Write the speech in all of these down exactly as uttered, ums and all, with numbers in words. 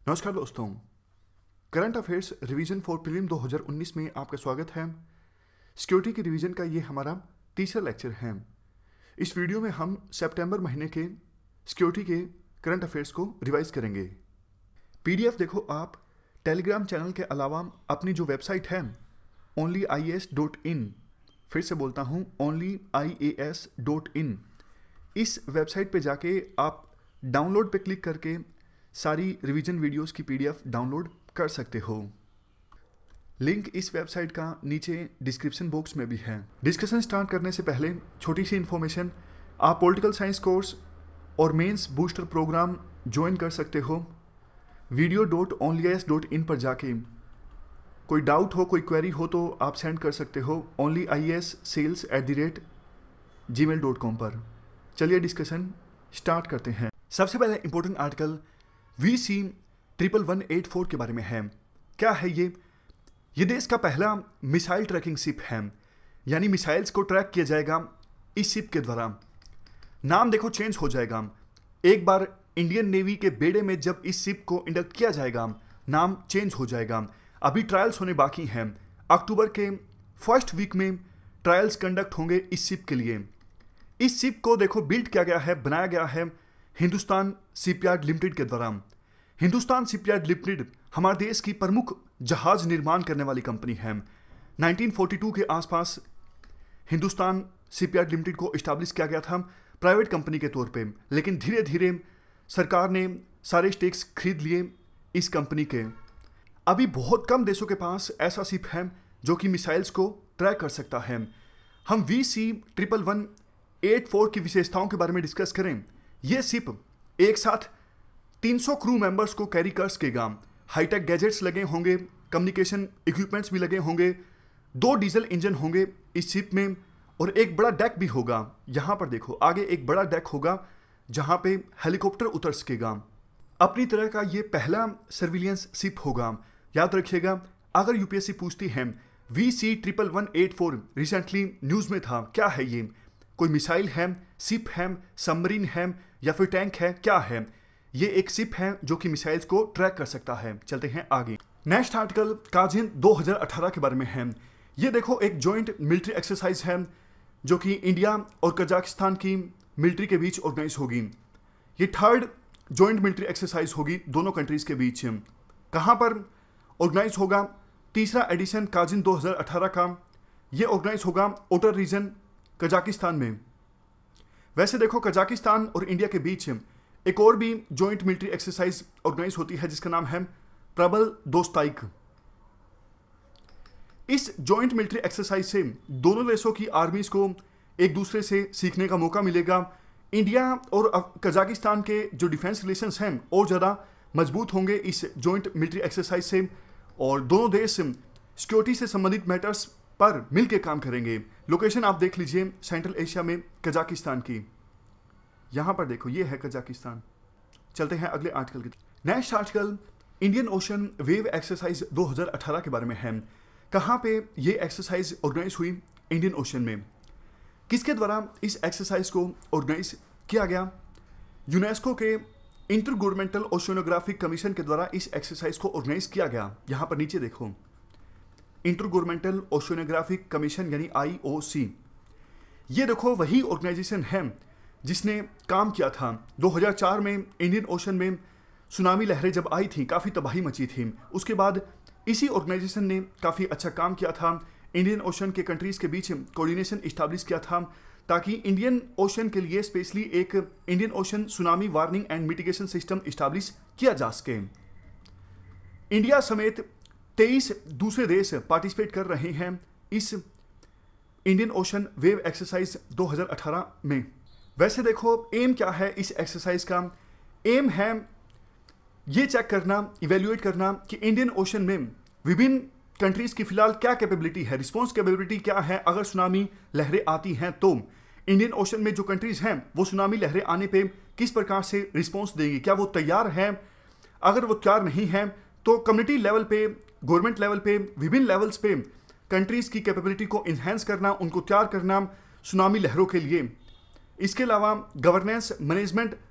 नमस्कार दोस्तों, current affairs revision for prelim दो हज़ार उन्नीस में आपका स्वागत है। सिक्योरिटी की रिवीजन का ये हमारा तीसरा लेक्चर है। इस वीडियो में हम सितंबर महीने के सिक्योरिटी के करंट अफेयर्स को रिवाइज करेंगे। पीडीएफ देखो आप टेलीग्राम चैनल के अलावा अपनी जो वेबसाइट है only I A S dot in, फिर से बोलता हूँ only I A S dot in, इस वेबसाइट पे जाके आप डाउनलोड पे क्लिक करके सारी रिवीजन वीडियोस की पीडीएफ डाउनलोड कर सकते हो। लिंक इस वेबसाइट का नीचे डिस्क्रिप्शन बॉक्स में भी है। डिस्कशन स्टार्ट करने से पहले छोटी सी इन्फॉर्मेशन, आप पॉलिटिकल साइंस कोर्स और मेंस बूस्टर प्रोग्राम ज्वाइन कर सकते हो। Video dot only I A S dot in पर जाके कोई डाउट हो, कोई क्वेरी हो तो आप सेंड कर सकते हो only I A S sales at the rate gmail dot com पर। चलिए डिस्कशन स्टार्ट करते हैं। सबसे पहले important article V C triple one eight four के बारे में है। क्या है ये? ये देश का पहला मिसाइल ट्रैकिंग शिप है, यानी मिसाइल्स को ट्रैक किया जाएगा इस शिप के द्वारा। नाम देखो चेंज हो जाएगा। एक बार इंडियन नेवी के बेड़े में जब इस शिप को इंडक्ट किया जाएगा, नाम चेंज हो जाएगा। अभी ट्रायल्स होने बाकी हैं। अक्टूबर के फर्स्ट वीक में ट्रायल्स कंडक्ट होंगे इस शिप के लिए। इस शिप को देखो बिल्ड किया गया है, बनाया गया है हिंदुस्तान शिपयार्ड लिमिटेड के द्वारा। हिंदुस्तान शिपयार्ड लिमिटेड हमारे देश की प्रमुख जहाज निर्माण करने वाली कंपनी है। उन्नीस सौ बयालीस के आसपास हिंदुस्तान शिपयार्ड लिमिटेड को इस्टेब्लिश किया गया था प्राइवेट कंपनी के तौर पे, लेकिन धीरे धीरे सरकार ने सारे स्टेक्स खरीद लिए इस कंपनी के। अभी बहुत कम देशों के पास ऐसा शिप है जो कि मिसाइल्स को ट्रैक कर सकता है। हम V C triple one eight four की विशेषताओं के बारे में डिस्कस करें। ये शिप एक साथ तीन सौ क्रू मेंबर्स को कैरी कर सकेगा। हाईटेक गैजेट्स लगे होंगे, कम्युनिकेशन इक्विपमेंट्स भी लगे होंगे, दो डीजल इंजन होंगे इस शिप में और एक बड़ा डेक भी होगा। यहाँ पर देखो आगे एक बड़ा डेक होगा जहाँ पे हेलीकॉप्टर उतर सकेगा। अपनी तरह का ये पहला सर्विलियंस शिप होगा। याद रखिएगा, अगर यूपीएससी पूछती है V C triple one eight four recently news में था, क्या है ये? कोई मिसाइल है, शिप है, सबमरीन है या फिर टैंक है? क्या है? ये एक शिप है जो कि मिसाइल्स को ट्रैक कर सकता है। चलते हैं आगे। नेक्स्ट आर्टिकल काजिन दो हज़ार अठारह के बारे में है। ये देखो एक जॉइंट मिलिट्री एक्सरसाइज है जो कि इंडिया और कजाकिस्तान की मिलिट्री के बीच ऑर्गेनाइज होगी। ये थर्ड जॉइंट मिलिट्री एक्सरसाइज होगी दोनों कंट्रीज के बीच। कहाँ पर ऑर्गेनाइज होगा? तीसरा एडिशन काजिन दो हज़ार अठारह का। ये ऑर्गेनाइज होगा ओटर रीजन कजाकिस्तान में। वैसे देखो कजाकिस्तान और इंडिया के बीच एक और भी जॉइंट मिलिट्री एक्सरसाइज ऑर्गेनाइज होती है जिसका नाम है प्रबल दोस्ताइक। इस जॉइंट मिलिट्री एक्सरसाइज से दोनों देशों की आर्मीज को एक दूसरे से सीखने का मौका मिलेगा। इंडिया और कजाकिस्तान के जो डिफेंस रिलेशंस हैं और ज़्यादा मजबूत होंगे इस जॉइंट मिलिट्री एक्सरसाइज से, और दोनों देश सिक्योरिटी से संबंधित मैटर्स पर मिलकर काम करेंगे। लोकेशन आप देख लीजिए सेंट्रल एशिया में कजाकिस्तान की। यहाँ पर देखो ये है कजाकिस्तान। चलते हैं अगले आर्टिकल की। Next article Indian Ocean wave exercise दो हज़ार अठारह के बारे में है। कहाँ पे ये एक्सरसाइज ऑर्गेनाइज हुई? इंडियन ओशन में। किसके द्वारा इस एक्सरसाइज को ऑर्गेनाइज किया गया? यूनेस्को के इंटर गवर्नमेंटल ओशियोनोग्राफिक कमीशन के द्वारा इस एक्सरसाइज को ऑर्गेनाइज किया गया। यहाँ पर नीचे देखो इंटर गवर्नमेंटल ओशियोनोग्राफिक कमीशन यानी आई ओ सी। ये देखो वही ऑर्गेनाइजेशन है जिसने काम किया था दो हज़ार चार में इंडियन ओशन में सुनामी लहरें जब आई थी, काफ़ी तबाही मची थी। उसके बाद इसी ऑर्गेनाइजेशन ने काफ़ी अच्छा काम किया था। इंडियन ओशन के कंट्रीज़ के बीच कोऑर्डिनेशन इस्टेब्लिश किया था ताकि इंडियन ओशन के लिए स्पेशली एक Indian Ocean tsunami warning and mitigation system establish किया जा सके। इंडिया समेत तेईस दूसरे देश पार्टिसिपेट कर रहे हैं इस इंडियन ओशन वेव एक्सरसाइज दो हज़ार अठारह में। वैसे देखो एम क्या है इस एक्सरसाइज का? एम है ये चेक करना, इवेल्युएट करना कि इंडियन ओशन में विभिन्न कंट्रीज की फिलहाल क्या कैपेबिलिटी है, रिस्पॉन्स कैपेबिलिटी क्या है। अगर सुनामी लहरें आती हैं तो इंडियन ओशन में जो कंट्रीज हैं वो सुनामी लहरें आने पे किस प्रकार से रिस्पॉन्स देंगी, क्या वो तैयार हैं? अगर वो तैयार नहीं हैं तो कम्युनिटी लेवल पे, गवर्नमेंट लेवल पे, विभिन्न लेवल्स पे कंट्रीज की कैपेबिलिटी को इन्हेंस करना, उनको तैयार करना सुनामी लहरों के लिए। इसके अलावा गवर्नेंस, मैनेजमेंट,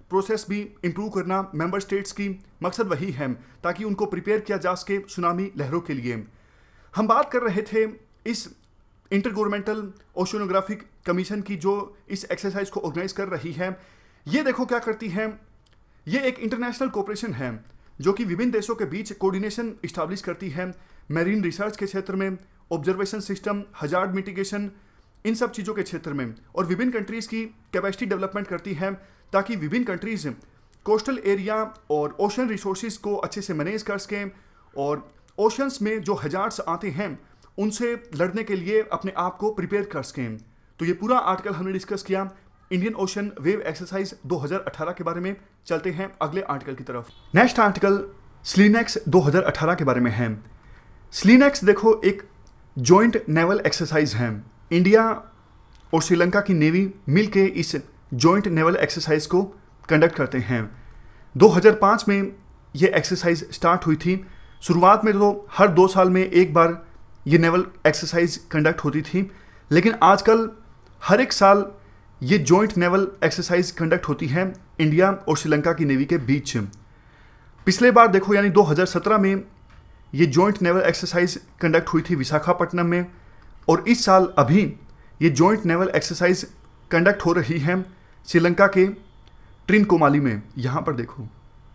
प्रोसेस भी इम्प्रूव करना मेंबर स्टेट्स की मकसद वही है, ताकि उनको प्रिपेयर किया जा सके सुनामी लहरों के लिए। हम बात कर रहे थे इस इंटर गवर्नमेंटल ओशनोग्राफिक कमीशन की, जो इस एक्सरसाइज को ऑर्गेनाइज कर रही है। ये देखो क्या करती है, ये एक इंटरनेशनल कोऑपरेशन है जो कि विभिन्न देशों के बीच कोऑर्डिनेशन इस्टेब्लिश करती है मैरीन रिसर्च के क्षेत्र में, ऑब्जर्वेशन सिस्टम, हजार्ड मिटिगेशन, इन सब चीज़ों के क्षेत्र में, और विभिन्न कंट्रीज़ की कैपेसिटी डेवलपमेंट करती है ताकि विभिन्न कंट्रीज़ कोस्टल एरिया और ओशन रिसोर्सेज को अच्छे से मैनेज कर सकें और ओशंस में जो हजार्ड्स आते हैं उनसे लड़ने के लिए अपने आप को प्रिपेयर कर सकें। तो ये पूरा आर्टिकल हमने डिस्कस किया इंडियन ओशन वेव एक्सरसाइज दो हज़ार अठारह के बारे में। चलते हैं अगले आर्टिकल की तरफ। नेक्स्ट आर्टिकल स्लीनेक्स दो हज़ार अठारह के बारे में है। स्लीनेक्स देखो एक जॉइंट नेवल एक्सरसाइज है। इंडिया और श्रीलंका की नेवी मिलके इस जॉइंट नेवल एक्सरसाइज को कंडक्ट करते हैं। दो हज़ार पाँच में ये एक्सरसाइज स्टार्ट हुई थी। शुरुआत में तो हर दो साल में एक बार ये नेवल एक्सरसाइज कंडक्ट होती थी, लेकिन आजकल हर एक साल ये जॉइंट नेवल एक्सरसाइज कंडक्ट होती है इंडिया और श्रीलंका की नेवी के बीच। पिछले बार देखो यानी दो हज़ार सत्रह में ये जॉइंट नेवल एक्सरसाइज कंडक्ट हुई थी विशाखापट्टनम में, और इस साल अभी ये जॉइंट नेवल एक्सरसाइज कंडक्ट हो रही है श्रीलंका के ट्रिनकोमाली में। यहाँ पर देखो,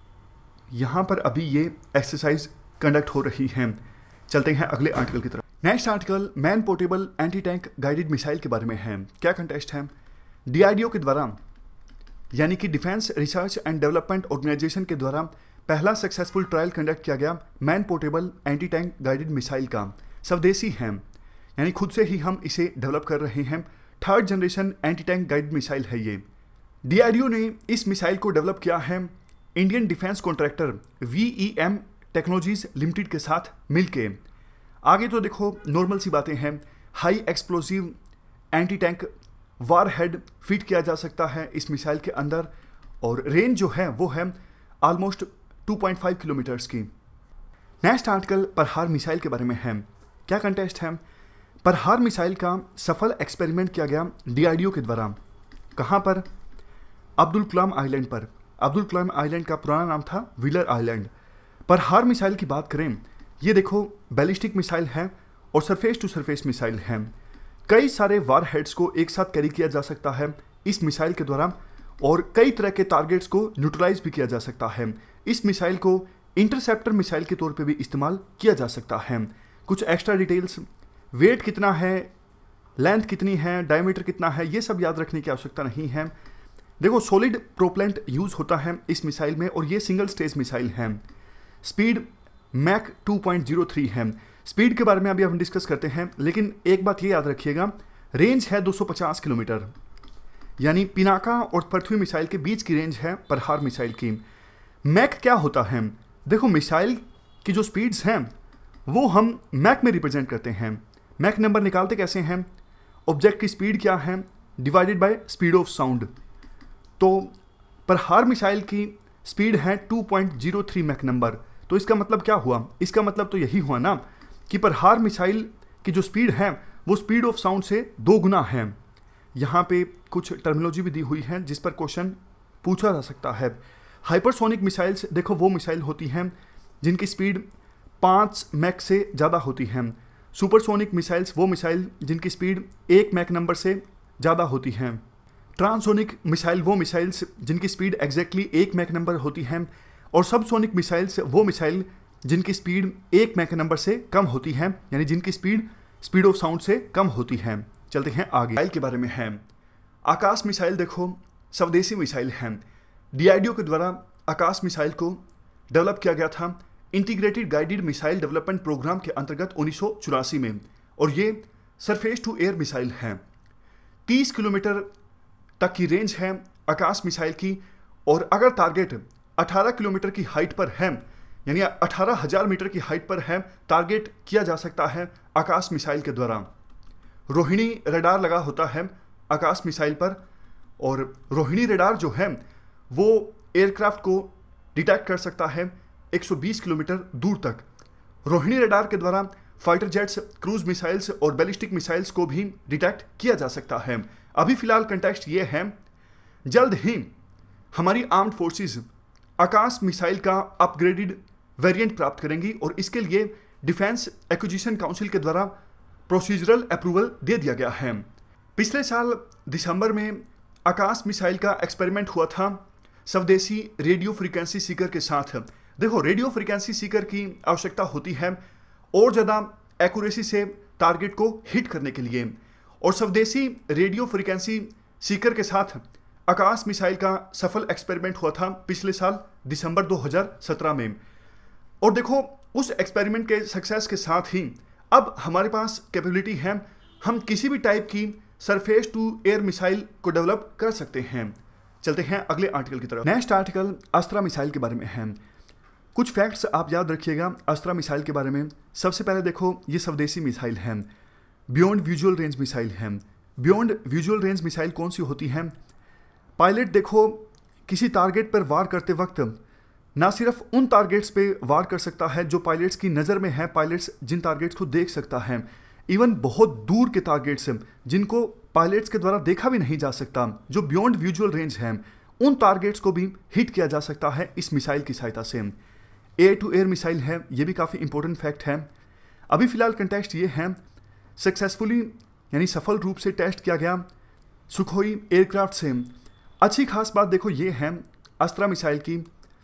यहाँ पर अभी ये एक्सरसाइज कंडक्ट हो रही है। चलते हैं अगले आर्टिकल की तरफ। Next article man portable anti tank guided missile के बारे में है। क्या कंटेस्ट है? डी आर डी ओ के द्वारा यानी कि defence research and development organisation के द्वारा पहला सक्सेसफुल ट्रायल कंडक्ट किया गया man portable anti tank guided missile का। स्वदेशी है यानी खुद से ही हम इसे डेवलप कर रहे हैं। Third generation anti tank guided missile है ये। डी आर डी ओ ने इस मिसाइल को डेवलप किया है Indian defence contractor V E M technologies limited के साथ मिलके। आगे तो देखो नॉर्मल सी बातें हैं, high explosive anti tank warhead fit किया जा सकता है इस मिसाइल के अंदर, और रेंज जो है वो है almost two point five kilometres की। नेक्स्ट आर्टिकल प्रहार मिसाइल के बारे में है। क्या कंटेस्ट है? प्रहार मिसाइल का सफल एक्सपेरिमेंट किया गया डी आर डी ओ के द्वारा। कहाँ पर? अब्दुल कलाम आइलैंड पर। अब्दुल कलाम आइलैंड का पुराना नाम था व्हीलर आइलैंड। प्रहार मिसाइल की बात करें, ये देखो बैलिस्टिक मिसाइल है और सरफेस टू सरफेस मिसाइल है। कई सारे वार हेड्स को एक साथ कैरी किया जा सकता है इस मिसाइल के द्वारा, और कई तरह के टारगेट्स को न्यूट्रलाइज भी किया जा सकता है। इस मिसाइल को इंटरसेप्टर मिसाइल के तौर पे भी इस्तेमाल किया जा सकता है। कुछ एक्स्ट्रा डिटेल्स, वेट कितना है, लेंथ कितनी है, डायमीटर कितना है, ये सब याद रखने की आवश्यकता नहीं है। देखो सॉलिड प्रोपेलेंट यूज़ होता है इस मिसाइल में, और ये सिंगल स्टेज मिसाइल है। Speed Mach two point zero three है। स्पीड के बारे में अभी हम डिस्कस करते हैं, लेकिन एक बात ये याद रखिएगा, रेंज है दो सौ पचास किलोमीटर, यानी पिनाका और पृथ्वी मिसाइल के बीच की रेंज है प्रहार मिसाइल की। मैक क्या होता है? देखो मिसाइल की जो स्पीड्स हैं वो हम मैक में रिप्रेजेंट करते हैं। मैक नंबर निकालते कैसे हैं? ऑब्जेक्ट की स्पीड क्या है divided by speed of sound. तो प्रहार मिसाइल की स्पीड है two point zero three Mach number. तो इसका मतलब क्या हुआ? इसका मतलब तो यही हुआ ना कि प्रहार मिसाइल की जो स्पीड है वो स्पीड ऑफ साउंड से दो गुना है। यहाँ पे कुछ टर्मिनोलॉजी भी दी हुई है जिस पर क्वेश्चन पूछा जा सकता है। हाइपरसोनिक मिसाइल्स देखो वो मिसाइल होती हैं जिनकी स्पीड पाँच मैक से ज़्यादा होती है। सुपरसोनिक मिसाइल्स वो मिसाइल जिनकी स्पीड एक मैक नंबर से ज़्यादा होती हैं। ट्रांससोनिक मिसाइल वो मिसाइल्स जिनकी स्पीड एग्जैक्टली एक मैक नंबर होती हैं, और सबसोनिक मिसाइल्स वो मिसाइल जिनकी स्पीड एक मैक नंबर से कम होती है, यानी जिनकी स्पीड स्पीड ऑफ साउंड से कम होती है। चलते हैं आगे। मिसाइल के बारे में है। आकाश मिसाइल देखो स्वदेशी मिसाइल है। डी आर डी ओ के द्वारा आकाश मिसाइल को डेवलप किया गया था integrated guided missile development programme के अंतर्गत उन्नीस सौ चौरासी में, और ये सरफेस टू एयर मिसाइल है। तीस किलोमीटर तक की रेंज है आकाश मिसाइल की, और अगर टारगेट अठारह किलोमीटर की हाइट पर है, यानी अठारह हज़ार मीटर की हाइट पर है, टारगेट किया जा सकता है आकाश मिसाइल के द्वारा। रोहिणी रडार लगा होता है आकाश मिसाइल पर, और रोहिणी रडार जो है वो एयरक्राफ्ट को डिटेक्ट कर सकता है एक सौ बीस किलोमीटर दूर तक। रोहिणी रडार के द्वारा फाइटर जेट्स, क्रूज मिसाइल्स और बैलिस्टिक मिसाइल्स को भी डिटेक्ट किया जा सकता है। अभी फिलहाल कंटेक्स्ट ये है, जल्द ही हमारी आर्म्ड फोर्सेस आकाश मिसाइल का अपग्रेडेड वेरिएंट प्राप्त करेंगी और इसके लिए डिफेंस एक्विजिशन काउंसिल के द्वारा प्रोसीजरल अप्रूवल दे दिया गया है। पिछले साल दिसंबर में आकाश मिसाइल का एक्सपेरिमेंट हुआ था स्वदेशी रेडियो फ्रीक्वेंसी सीकर के साथ। देखो, रेडियो फ्रीक्वेंसी सीकर की आवश्यकता होती है और ज़्यादा एक्यूरेसी से टारगेट को हिट करने के लिए, और स्वदेशी रेडियो फ्रीक्वेंसी सीकर के साथ आकाश मिसाइल का सफल एक्सपेरिमेंट हुआ था पिछले साल दिसंबर दो हज़ार सत्रह में। और देखो, उस एक्सपेरिमेंट के सक्सेस के साथ ही अब हमारे पास कैपेबिलिटी है, हम किसी भी टाइप की सरफेस टू एयर मिसाइल को डेवलप कर सकते हैं। चलते हैं अगले आर्टिकल की तरफ। नेक्स्ट आर्टिकल अस्त्रा मिसाइल के बारे में है। कुछ फैक्ट्स आप याद रखिएगा अस्त्रा मिसाइल के बारे में। सबसे पहले देखो, ये स्वदेशी मिसाइल है, बियॉन्ड विजुअल रेंज मिसाइल है। बियॉन्ड विजुअल रेंज मिसाइल कौन सी होती है? पायलट देखो किसी टारगेट पर वार करते वक्त ना सिर्फ उन टारगेट्स पे वार कर सकता है जो पायलट्स की नज़र में है, पायलट्स जिन टारगेट्स को देख सकता है, इवन बहुत दूर के टारगेट्स जिनको पायलट्स के द्वारा देखा भी नहीं जा सकता, जो बियॉन्ड विजुअल रेंज है, उन टारगेट्स को भी हिट किया जा सकता है इस मिसाइल की सहायता से। एयर टू एयर मिसाइल है, ये भी काफ़ी इंपॉर्टेंट फैक्ट है। अभी फिलहाल कंटेक्स्ट ये है, सक्सेसफुली यानी सफल रूप से टेस्ट किया गया सुखोई एयरक्राफ्ट से। अच्छी खास बात देखो ये है अस्त्रा मिसाइल की,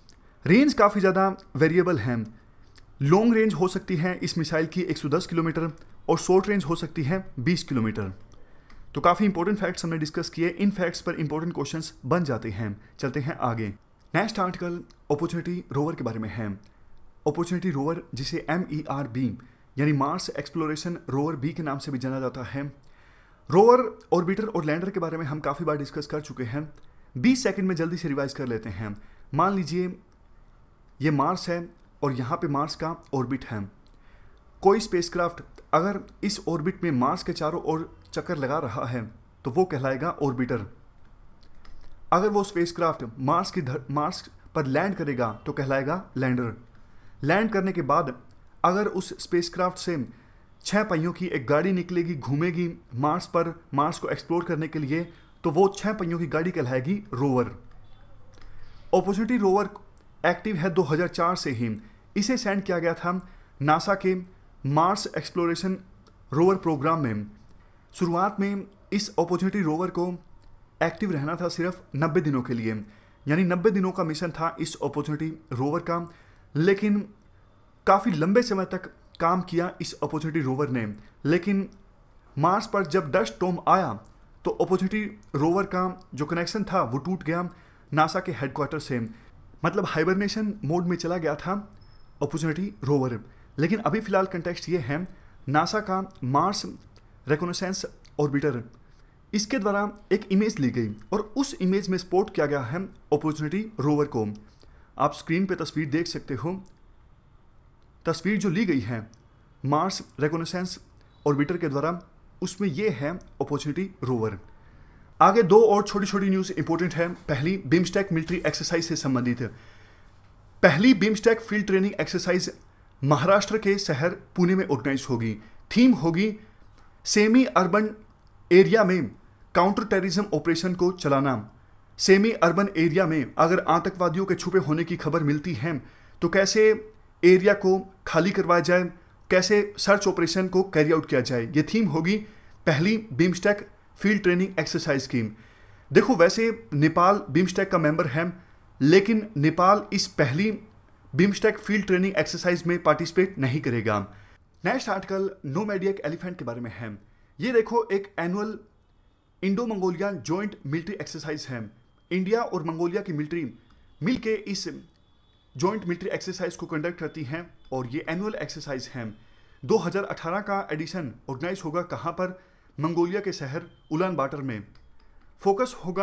रेंज काफ़ी ज़्यादा वेरिएबल है। लॉन्ग रेंज हो सकती है इस मिसाइल की एक सौ दस किलोमीटर और शॉर्ट रेंज हो सकती है बीस किलोमीटर। तो काफ़ी इंपॉर्टेंट फैक्ट्स हमने डिस्कस किए, इन फैक्ट्स पर इंपॉर्टेंट क्वेश्चंस बन जाते हैं। चलते हैं आगे। नेक्स्ट आर्टिकल अपॉर्चुनिटी रोवर के बारे में है। अपॉर्चुनिटी रोवर, जिसे एम ई आर बी यानी मार्स एक्सप्लोरेशन रोवर बी के नाम से भी जाना जाता है। रोवर, ऑर्बिटर और लैंडर के बारे में हम काफ़ी बार डिस्कस कर चुके हैं। बीस सेकंड में जल्दी से रिवाइज कर लेते हैं। मान लीजिए ये मार्स है और यहाँ पे मार्स का ऑर्बिट है। कोई स्पेसक्राफ्ट अगर इस ऑर्बिट में मार्स के चारों ओर चक्कर लगा रहा है तो वो कहलाएगा ऑर्बिटर। अगर वो स्पेसक्राफ्ट मार्स की मार्स पर लैंड करेगा तो कहलाएगा लैंडर। लैंड करने के बाद अगर उस स्पेसक्राफ्ट से छह पहियों की एक गाड़ी निकलेगी, घूमेगी मार्स पर, मार्स को एक्सप्लोर करने के लिए, तो वो छह पहियों की गाड़ी कहलाएगी रोवर। अपॉर्चुनिटी रोवर एक्टिव है दो हज़ार चार से ही। इसे सेंड किया गया था नासा के मार्स एक्सप्लोरेशन रोवर प्रोग्राम में। शुरुआत में इस अपॉर्चुनिटी रोवर को एक्टिव रहना था सिर्फ नब्बे दिनों के लिए, यानी नब्बे दिनों का मिशन था इस अपॉर्चुनिटी रोवर का। लेकिन काफ़ी लंबे समय तक काम किया इस अपॉर्चुनिटी रोवर ने, लेकिन मार्स पर जब डस्ट स्टॉर्म आया तो अपॉर्चुनिटी रोवर का जो कनेक्शन था वो टूट गया नासा के हेडक्वार्टर से। मतलब हाइबरनेशन मोड में चला गया था अपॉर्चुनिटी रोवर। लेकिन अभी फिलहाल कंटेक्स्ट ये है, नासा का मार्स रिकॉनेसेंस ऑर्बिटर, इसके द्वारा एक इमेज ली गई और उस इमेज में स्पॉट किया गया है अपॉर्चुनिटी रोवर को। आप स्क्रीन पे तस्वीर देख सकते हो। तस्वीर जो ली गई है मार्स रिकॉनेसेंस ऑर्बिटर के द्वारा, उसमें ये है अपॉर्चुनिटी रोवर। आगे दो और छोटी छोटी न्यूज़ इंपॉर्टेंट है। पहली, बिम्स्टेक मिलिट्री एक्सरसाइज से संबंधित है। पहली BIMSTEC field training exercise Maharashtra के शहर पुणे में ऑर्गेनाइज होगी। थीम होगी सेमी अर्बन एरिया में काउंटर टेररिज्म ऑपरेशन को चलाना। सेमी अर्बन एरिया में अगर आतंकवादियों के छुपे होने की खबर मिलती है तो कैसे एरिया को खाली करवाया जाए, कैसे सर्च ऑपरेशन को कैरी आउट किया जाए, ये थीम होगी पहली बिम्स्टेक फील्ड ट्रेनिंग एक्सरसाइज की। देखो, वैसे नेपाल बिम्स्टेक का मेंबर है, लेकिन नेपाल इस पहली बिम्स्टेक फील्ड ट्रेनिंग एक्सरसाइज में पार्टिसिपेट नहीं करेगा। नेक्स्ट आर्टिकल नोमैडिक एलिफेंट के बारे में है। ये देखो, एक annual Indo Mongolia joint military exercise है। इंडिया और मंगोलिया की मिलिट्री मिलके इस जॉइंट मिलिट्री एक्सरसाइज को कंडक्ट करती हैं और ये एनुअल एक्सरसाइज है। दो हज़ार अठारह का एडिशन ऑर्गेनाइज होगा कहाँ पर? मंगोलिया के शहर उलान बाटर में। फोकस होगा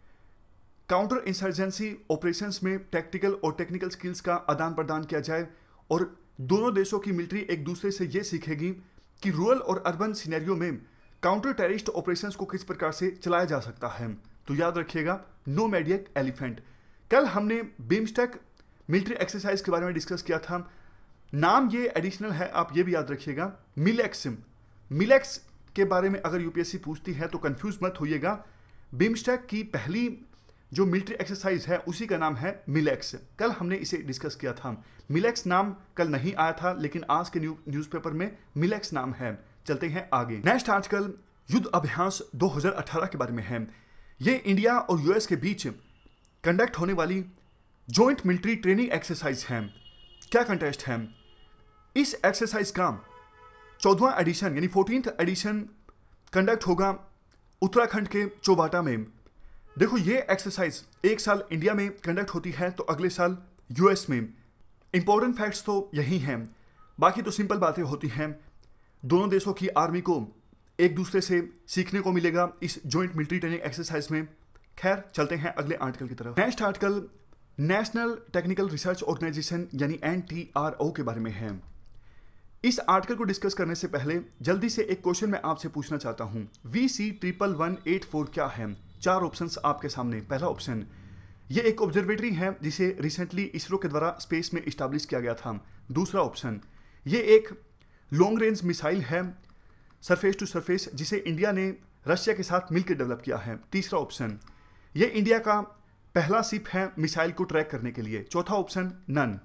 काउंटर इंसर्जेंसी ऑपरेशंस में टैक्टिकल और टेक्निकल स्किल्स का आदान प्रदान किया जाए और दोनों देशों की मिलिट्री एक दूसरे से ये सीखेगी कि रूरल और अर्बन सिनेरियो में काउंटर टेररिस्ट ऑपरेशंस को किस प्रकार से चलाया जा सकता है। तो याद रखिएगा नोमैडिक एलिफेंट। कल हमने बिम्स्टेक मिलिट्री एक्सरसाइज के बारे में डिस्कस किया था। नाम ये एडिशनल है, आप ये भी याद रखिएगा, मिलेक्स। मिलेक्स के बारे में अगर यूपीएससी पूछती है तो कंफ्यूज मत होइएगा। बिम्स्टेक की पहली जो मिलिट्री एक्सरसाइज है उसी का नाम है मिलेक्स। कल हमने इसे डिस्कस किया था। मिलेक्स नाम कल नहीं आया था, लेकिन आज के न्यू न्यूज़पेपर में मिलेक्स नाम है। चलते हैं आगे। नेक्स्ट आर्टिकल युद्ध अभ्यास दो हज़ार अठारह के बारे में है। ये इंडिया और यूएस के बीच कंडक्ट होने वाली जॉइंट मिलिट्री ट्रेनिंग एक्सरसाइज है। क्या कंटेस्ट है? इस एक्सरसाइज का चौदहवां एडिशन यानी फोर्टीन्थ एडिशन कंडक्ट होगा उत्तराखंड के चौबाटा में। देखो, ये एक्सरसाइज एक साल इंडिया में कंडक्ट होती है तो अगले साल यूएस में। इंपॉर्टेंट फैक्ट्स तो यही हैं, बाकी तो सिंपल बातें होती हैं। दोनों देशों की आर्मी को एक दूसरे से सीखने को मिलेगा इस जॉइंट मिलिट्री ट्रेनिंग एक्सरसाइज में। खैर, चलते हैं अगले आर्टिकल की तरफ। Next article national technical research organisation यानी एन टी आर ओ के बारे में है। इस आर्टिकल को डिस्कस करने से पहले जल्दी से एक क्वेश्चन मैं आपसे पूछना चाहता हूं। V C triple one eight four क्या है? चार ऑप्शंस आपके सामने। पहला ऑप्शन, ये एक ऑब्जर्वेटरी है जिसे रिसेंटली इसरो के द्वारा स्पेस में इस्टेब्लिश किया गया था। दूसरा ऑप्शन, ये एक लॉन्ग रेंज मिसाइल है सरफेस टू सरफेस जिसे इंडिया ने रशिया के साथ मिलकर डेवलप किया है। तीसरा ऑप्शन, ये इंडिया का पहला शिप है मिसाइल को ट्रैक करने के लिए। चौथा ऑप्शन, नन।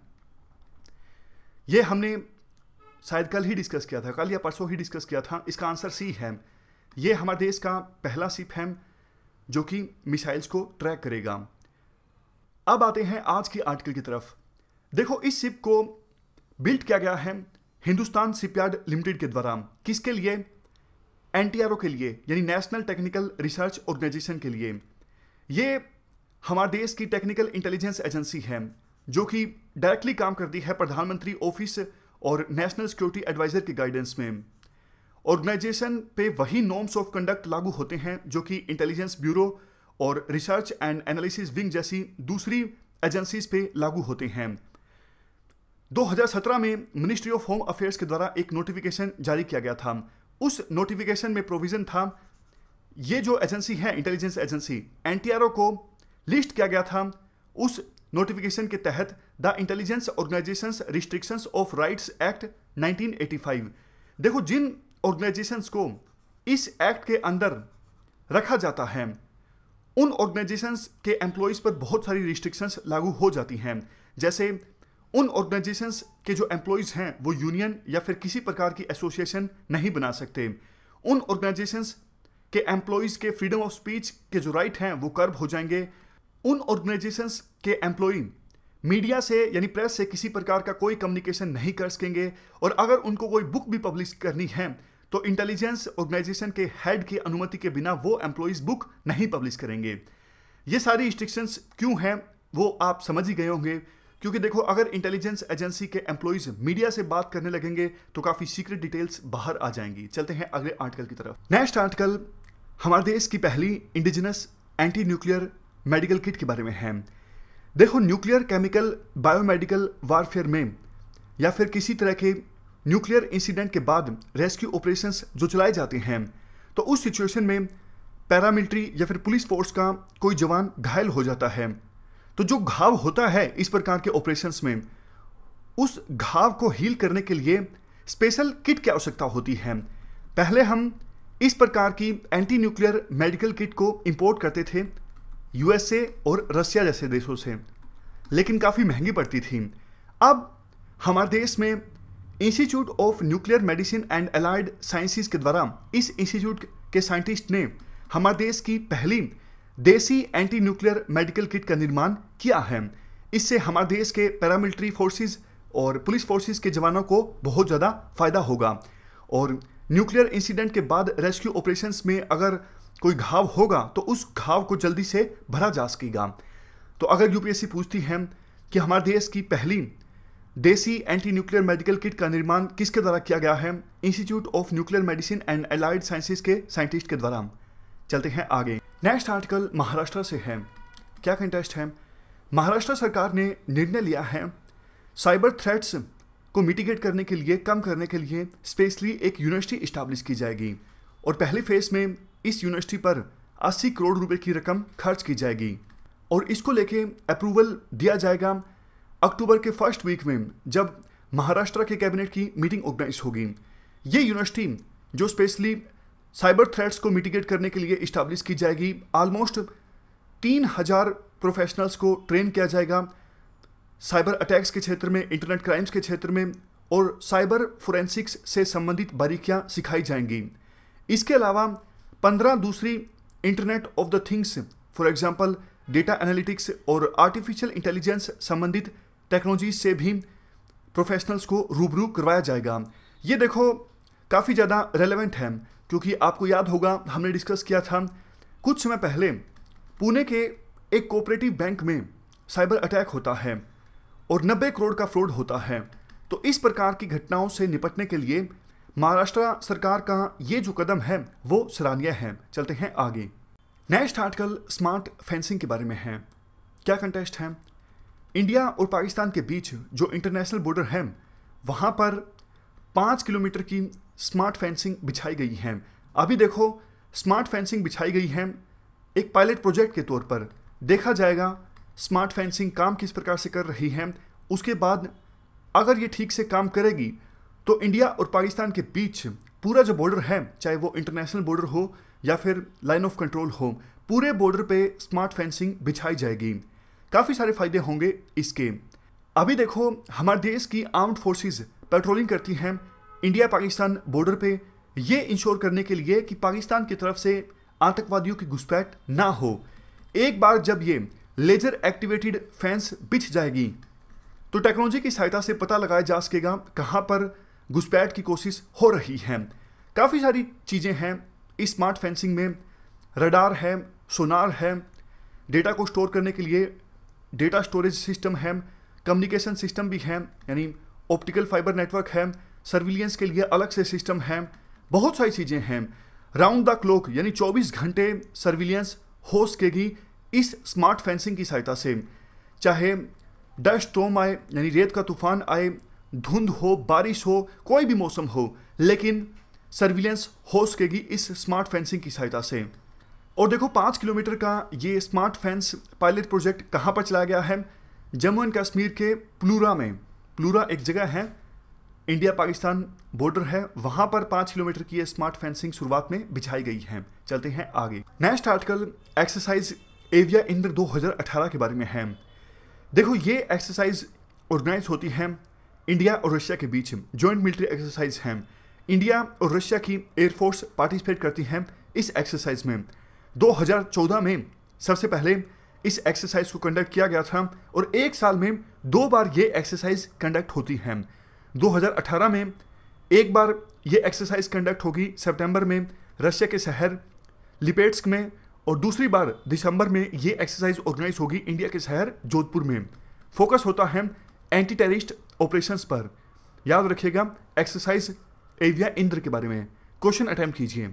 ये हमने शायद कल ही डिस्कस किया था, कल या परसों ही डिस्कस किया था। इसका आंसर सी है। ये हमारे देश का पहला शिप है जो कि मिसाइल्स को ट्रैक करेगा। अब आते हैं आज की आर्टिकल की तरफ। देखो, इस शिप को बिल्ड किया गया है हिंदुस्तान शिपयार्ड लिमिटेड के द्वारा। किसके लिए? एन टी आर ओ के लिए, यानी नेशनल टेक्निकल रिसर्च ऑर्गेनाइजेशन के लिए। ये हमारे देश की टेक्निकल इंटेलिजेंस एजेंसी है जो कि डायरेक्टली काम करती है प्रधानमंत्री ऑफिस और नेशनल सिक्योरिटी एडवाइजर की गाइडेंस में। ऑर्गेनाइजेशन पे वही नॉर्म्स ऑफ कंडक्ट लागू होते हैं जो कि इंटेलिजेंस ब्यूरो और रिसर्च एंड एनालिसिस विंग जैसी दूसरी एजेंसीज पे लागू होते हैं। दो हज़ार सत्रह में मिनिस्ट्री ऑफ होम अफेयर्स के द्वारा एक नोटिफिकेशन जारी किया गया था। उस नोटिफिकेशन में प्रोविजन था, ये जो एजेंसी है intelligence agency N T R O को लिस्ट किया गया था उस नोटिफिकेशन के तहत the intelligence organisations restrictions of rights act nineteen eighty five. देखो, जिन ऑर्गेनाइजेशंस को इस एक्ट के अंदर रखा जाता है उन ऑर्गेनाइजेशंस के एम्प्लॉयज़ पर बहुत सारी रिस्ट्रिक्शंस लागू हो जाती हैं। जैसे उन ऑर्गेनाइजेशंस के जो एम्प्लॉयज़ हैं वो यूनियन या फिर किसी प्रकार की एसोसिएशन नहीं बना सकते। उन ऑर्गेनाइजेशंस के एम्प्लॉयज़ के फ्रीडम ऑफ स्पीच के जो राइट हैं वो कर्ब हो जाएंगे। उन ऑर्गेनाइजेशंस के एम्प्लॉई मीडिया से यानी प्रेस से किसी प्रकार का कोई कम्युनिकेशन नहीं कर सकेंगे, और अगर उनको कोई बुक भी पब्लिश करनी है तो इंटेलिजेंस ऑर्गेनाइजेशन के हेड की अनुमति के बिना वो एम्प्लॉइज बुक नहीं पब्लिश करेंगे। ये सारी रिस्ट्रिक्शंस क्यों हैं वो आप समझ ही गए होंगे, क्योंकि देखो, अगर इंटेलिजेंस एजेंसी के एम्प्लॉइज मीडिया से बात करने लगेंगे तो काफ़ी सीक्रेट डिटेल्स बाहर आ जाएंगी। चलते हैं अगले आर्टिकल की तरफ। नेक्स्ट आर्टिकल हमारे देश की पहली indigenous anti nuclear medical kit के बारे में है। देखो, न्यूक्लियर केमिकल बायोमेडिकल वारफेयर में या फिर किसी तरह के न्यूक्लियर इंसिडेंट के बाद रेस्क्यू ऑपरेशंस जो चलाए जाते हैं, तो उस सिचुएशन में पैरामिलिट्री या फिर पुलिस फोर्स का कोई जवान घायल हो जाता है, तो जो घाव होता है इस प्रकार के ऑपरेशंस में, उस घाव को हील करने के लिए स्पेशल किट की आवश्यकता होती है। पहले हम इस प्रकार की एंटी न्यूक्लियर मेडिकल किट को इंपोर्ट करते थे यूएसए और रशिया जैसे देशों से, लेकिन काफ़ी महंगी पड़ती थी। अब हमारे देश में institute of nuclear medicine and allied sciences के द्वारा इस इंस्टीट्यूट के साइंटिस्ट ने हमारे देश की पहली देसी एंटी न्यूक्लियर मेडिकल किट का निर्माण किया है। इससे हमारे देश के पैरामिलिट्री फोर्सेस और पुलिस फोर्सेस के जवानों को बहुत ज़्यादा फायदा होगा, और न्यूक्लियर इंसिडेंट के बाद रेस्क्यू ऑपरेशंस में अगर कोई घाव होगा तो उस घाव को जल्दी से भरा जा सकेगा। तो अगर यूपीएससी पूछती है कि हमारे देश की पहली देसी एंटी न्यूक्लियर मेडिकल किट का निर्माण किसके द्वारा किया गया है? Institute of nuclear medicine and allied sciences के साइंटिस्ट के द्वारा। चलते हैं आगे। नेक्स्ट आर्टिकल महाराष्ट्र से है। क्या कंटेस्ट है? महाराष्ट्र सरकार ने निर्णय लिया है साइबर थ्रेट्स को मिटिगेट करने के लिए, कम करने के लिए स्पेशली एक यूनिवर्सिटी इस्टेब्लिश की जाएगी, और पहले फेज में इस यूनिवर्सिटी पर अस्सी करोड़ रुपए की रकम खर्च की जाएगी, और इसको लेके अप्रूवल दिया जाएगा अक्टूबर के फर्स्ट वीक में, जब महाराष्ट्र के कैबिनेट की मीटिंग ऑर्गेनाइज होगी। ये यूनिवर्सिटी जो स्पेशली साइबर थ्रेट्स को मिटिगेट करने के लिए इस्टेब्लिश की जाएगी, ऑलमोस्ट तीन हजार प्रोफेशनल्स को ट्रेन किया जाएगा साइबर अटैक्स के क्षेत्र में, इंटरनेट क्राइम्स के क्षेत्र में, और साइबर फोरेंसिक्स से संबंधित बारीकियां सिखाई जाएंगी। इसके अलावा पंद्रह दूसरी internet of the things, for example data analytics और आर्टिफिशियल इंटेलिजेंस संबंधित टेक्नोलॉजी से भी प्रोफेशनल्स को रूबरू करवाया जाएगा। ये देखो काफ़ी ज़्यादा रेलेवेंट है, क्योंकि आपको याद होगा हमने डिस्कस किया था कुछ समय पहले पुणे के एक कोऑपरेटिव बैंक में साइबर अटैक होता है और नब्बे करोड़ का फ्रॉड होता है। तो इस प्रकार की घटनाओं से निपटने के लिए महाराष्ट्र सरकार का ये जो कदम है वो सराहनीय है। चलते हैं आगे। नेक्स्ट आर्टिकल स्मार्ट फेंसिंग के बारे में है। क्या कंटेस्ट है? इंडिया और पाकिस्तान के बीच जो इंटरनेशनल बॉर्डर है वहाँ पर पाँच किलोमीटर की स्मार्ट फेंसिंग बिछाई गई है। अभी देखो स्मार्ट फेंसिंग बिछाई गई है एक पायलट प्रोजेक्ट के तौर पर। देखा जाएगा स्मार्ट फेंसिंग काम किस प्रकार से कर रही है। उसके बाद अगर ये ठीक से काम करेगी तो इंडिया और पाकिस्तान के बीच पूरा जो बॉर्डर है, चाहे वो इंटरनेशनल बॉर्डर हो या फिर लाइन ऑफ कंट्रोल हो, पूरे बॉर्डर पे स्मार्ट फेंसिंग बिछाई जाएगी। काफ़ी सारे फायदे होंगे इसके। अभी देखो हमारे देश की आर्म्ड फोर्सेस पेट्रोलिंग करती हैं इंडिया पाकिस्तान बॉर्डर पे, ये इंश्योर करने के लिए कि पाकिस्तान की तरफ से आतंकवादियों की घुसपैठ ना हो। एक बार जब ये लेजर एक्टिवेटेड फेंस बिछ जाएगी तो टेक्नोलॉजी की सहायता से पता लगाया जा सकेगा कहाँ पर घुसपैठ की कोशिश हो रही है। काफ़ी सारी चीज़ें हैं इस स्मार्ट फेंसिंग में। रडार है, सोनार है, डेटा को स्टोर करने के लिए डेटा स्टोरेज सिस्टम है, कम्युनिकेशन सिस्टम भी है, यानी ऑप्टिकल फाइबर नेटवर्क है, सर्विलियंस के लिए अलग से सिस्टम है, बहुत सारी चीज़ें हैं। राउंड द क्लॉक यानी चौबीस घंटे सर्विलियंस हो सकेगी इस स्मार्ट फेंसिंग की सहायता से। चाहे डस्ट स्टॉर्म आए यानी रेत का तूफान आए, धुंध हो, बारिश हो, कोई भी मौसम हो, लेकिन सर्विलेंस हो सकेगी इस स्मार्ट फेंसिंग की सहायता से। और देखो पाँच किलोमीटर का ये स्मार्ट फेंस पायलट प्रोजेक्ट कहाँ पर चलाया गया है? जम्मू एंड कश्मीर के प्लूरा में। प्लूरा एक जगह है, इंडिया पाकिस्तान बॉर्डर है, वहाँ पर पाँच किलोमीटर की ये स्मार्ट फेंसिंग शुरुआत में बिछाई गई है। चलते हैं आगे। Next article exercise Avia Indra दो हज़ार अठारह के बारे में है। देखो ये एक्सरसाइज ऑर्गेनाइज होती है इंडिया और रशिया के बीच, जॉइंट मिलिट्री एक्सरसाइज है। इंडिया और रशिया की एयरफोर्स पार्टिसिपेट करती है इस एक्सरसाइज में। दो हज़ार चौदह में सबसे पहले इस एक्सरसाइज को कंडक्ट किया गया था और एक साल में दो बार ये एक्सरसाइज कंडक्ट होती है। दो हज़ार अठारह में एक बार ये एक्सरसाइज कंडक्ट होगी सितंबर में रशिया के शहर लिपेट्स्क में, और दूसरी बार दिसंबर में ये एक्सरसाइज ऑर्गेनाइज होगी इंडिया के शहर जोधपुर में। फोकस होता है एंटी टेररिस्ट ऑपरेशंस पर। याद रखिएगा एक्सरसाइज एविया इंद्र के बारे में क्वेश्चन अटेम्प्ट कीजिए।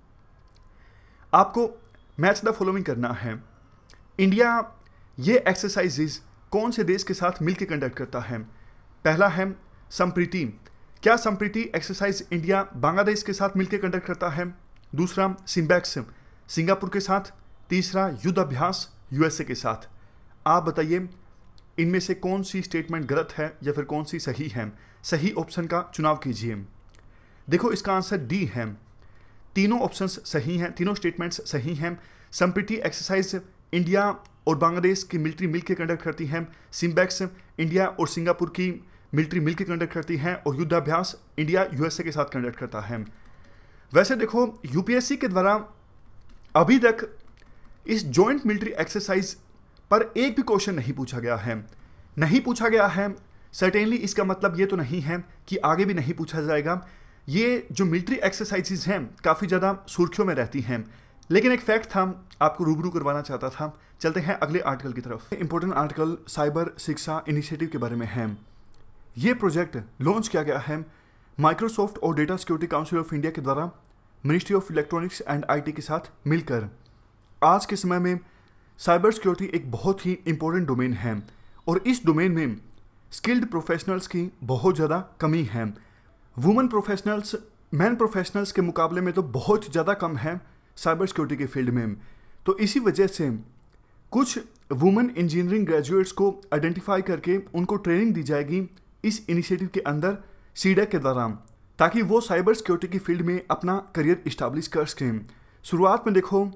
आपको मैच द फॉलोइंग करना है। इंडिया ये एक्सरसाइजेज कौन से देश के साथ मिलकर कंडक्ट करता है? पहला है संप्रीति। क्या संप्रीति एक्सरसाइज इंडिया बांग्लादेश के साथ मिलकर कंडक्ट करता है? दूसरा सिम्बैक्स सिंगापुर के साथ। तीसरा युद्ध अभ्यास यूएसए के साथ। आप बताइए इनमें से कौन सी स्टेटमेंट गलत है या फिर कौन सी सही है? सही ऑप्शन का चुनाव कीजिए। देखो इसका आंसर डी है। तीनों ऑप्शंस सही हैं, तीनों स्टेटमेंट्स सही हैं। संप्रीति एक्सरसाइज इंडिया और बांग्लादेश की मिलिट्री मिलकर कंडक्ट करती हैं। सिम्बैक्स इंडिया और सिंगापुर की मिलिट्री मिलकर कंडक्ट करती हैं, और युद्धाभ्यास इंडिया यूएसए के साथ कंडक्ट करता है। वैसे देखो यूपीएससी के द्वारा अभी तक इस जॉइंट मिलिट्री एक्सरसाइज पर एक भी क्वेश्चन नहीं पूछा गया है। नहीं पूछा गया है सर्टेनली इसका मतलब ये तो नहीं है कि आगे भी नहीं पूछा जाएगा। ये जो मिलिट्री एक्सरसाइजेज हैं काफ़ी ज़्यादा सुर्खियों में रहती हैं, लेकिन एक फैक्ट था आपको रूबरू करवाना चाहता था। चलते हैं अगले आर्टिकल की तरफ। Important article cyber Shiksha initiative के बारे में है। ये प्रोजेक्ट लॉन्च किया गया है माइक्रोसॉफ्ट और data security council of India के द्वारा ministry of electronics and IT के साथ मिलकर। आज के समय में साइबर सिक्योरिटी एक बहुत ही इंपॉर्टेंट डोमेन है और इस डोमेन में स्किल्ड प्रोफेशनल्स की बहुत ज़्यादा कमी है। वुमेन प्रोफेशनल्स मैन प्रोफेशनल्स के मुकाबले में तो बहुत ज़्यादा कम है साइबर सिक्योरिटी के फील्ड में। तो इसी वजह से कुछ वुमेन इंजीनियरिंग ग्रेजुएट्स को आइडेंटिफाई करके उनको ट्रेनिंग दी जाएगी इस इनिशिएटिव के अंदर सीडेक के द्वारा, ताकि वो साइबर सिक्योरिटी की फील्ड में अपना करियर इस्टेब्लिश कर सकें। शुरुआत में देखो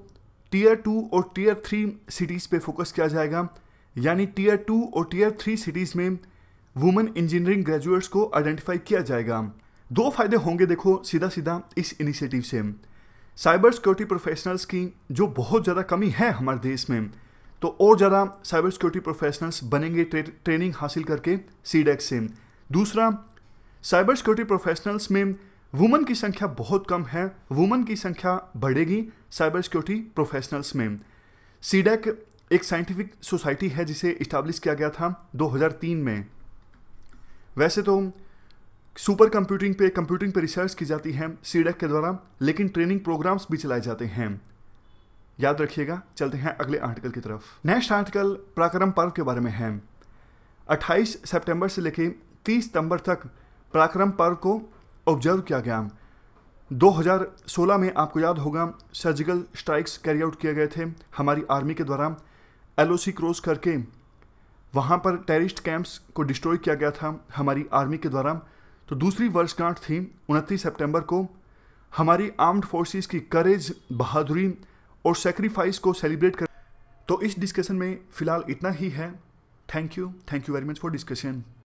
टीयर टू और टीयर थ्री सिटीज़ पे फोकस किया जाएगा, यानी टीयर टू और टीयर थ्री सिटीज़ में वुमेन इंजीनियरिंग ग्रेजुएट्स को आइडेंटिफाई किया जाएगा। दो फायदे होंगे देखो सीधा सीधा इस इनिशिएटिव से। साइबर सिक्योरिटी प्रोफेशनल्स की जो बहुत ज़्यादा कमी है हमारे देश में, तो और ज़्यादा साइबर सिक्योरिटी प्रोफेशनल्स बनेंगे ट्रे, ट्रेनिंग हासिल करके सीडेक्स से। दूसरा, साइबर सिक्योरिटी प्रोफेशनल्स में वुमेन की संख्या बहुत कम है, वुमेन की संख्या बढ़ेगी साइबर सिक्योरिटी प्रोफेशनल्स में। सीडेक एक साइंटिफिक सोसाइटी है जिसे इस्टेब्लिश किया गया था दो हज़ार तीन में। वैसे तो सुपर कंप्यूटिंग पे कंप्यूटिंग पे रिसर्च की जाती है सीडेक के द्वारा, लेकिन ट्रेनिंग प्रोग्राम्स भी चलाए जाते हैं। याद रखिएगा। चलते हैं अगले आर्टिकल की तरफ। नेक्स्ट आर्टिकल पराक्रम पर्व के बारे में है। अट्ठाईस सितंबर से लेकर तीस सितंबर तक पराक्रम पर्व को ऑब्जर्व किया गया। दो हज़ार सोलह में आपको याद होगा सर्जिकल स्ट्राइक्स कैरी आउट किए गए थे हमारी आर्मी के द्वारा, एलओसी क्रॉस करके वहाँ पर टेररिस्ट कैंप्स को डिस्ट्रॉय किया गया था हमारी आर्मी के द्वारा। तो दूसरी वर्षगांठ थी उनतीस सितंबर को। हमारी आर्म्ड फोर्सेस की करेज, बहादुरी और सेक्रीफाइस को सेलिब्रेट कर। तो इस डिस्कशन में फ़िलहाल इतना ही है। Thank you thank you very much for discussion.